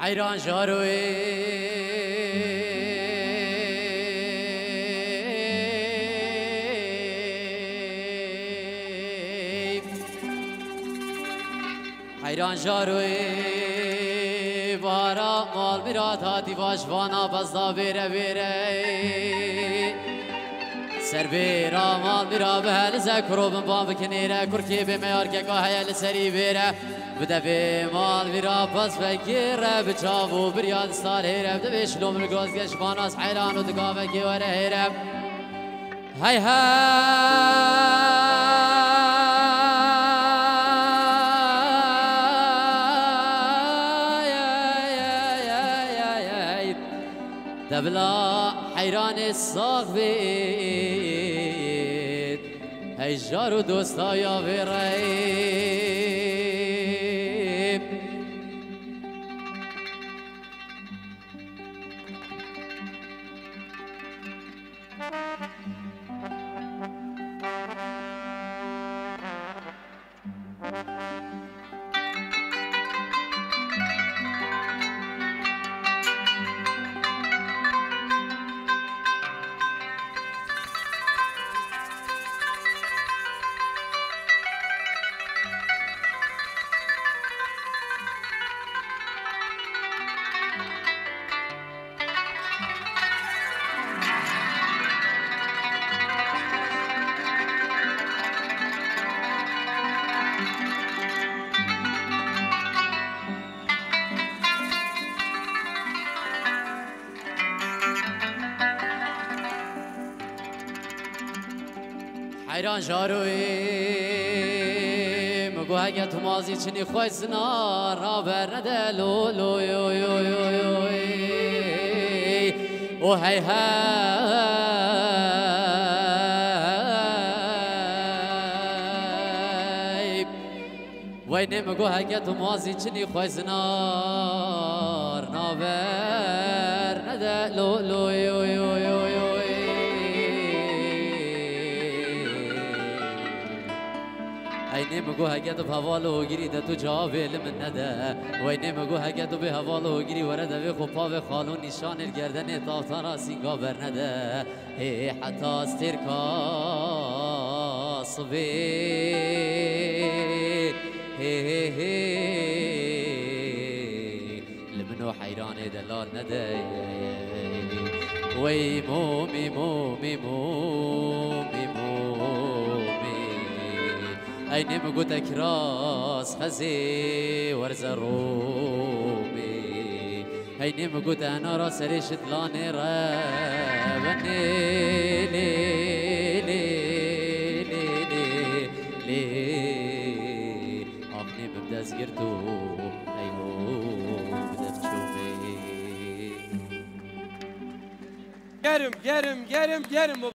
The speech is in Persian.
حیران جاروی حیران جاروی بارا مال میراد هاتی واشوانا بزدا بیره بیره سر بیرا مال میرا به هل زکرو بن بام بکنیره کرکی به میار که گاه هیل سری بیره بده به مال میرا پس بگیره به چاو بریاد ستار هیره بده به شلوم رگوز گشبان از حیران و دگاوه که وره هیره های دبلا حیران الساق بید هی جار و دوستایا بیریم حیران جاروی مگو اگه تو مازی چنی خوی سنار نابر نده لو لو یو یو یو یو او هی هی وینه مگو اگه تو مازی چنی خوی سنار نابر نده لو لو یو یو یو یو اینه مگو هگه به حوالو گیری ده تو جاویل من نده و اینه مگو هگه به حوالو گیری ورده به خوپا و خالو نشان الگردن تافتانا سینگا بر نده ای حتی استیر کاسبی لمنو حیران دلال نده وی مومی مومی مومی اینه مگو تکراس خزی ورز رومی اینه مگو تانا را سری شتلانی را بنی لی لی لی لی لی آقنی ببدز گردو ایهو بدف چوبی گرم گرم گرم گرم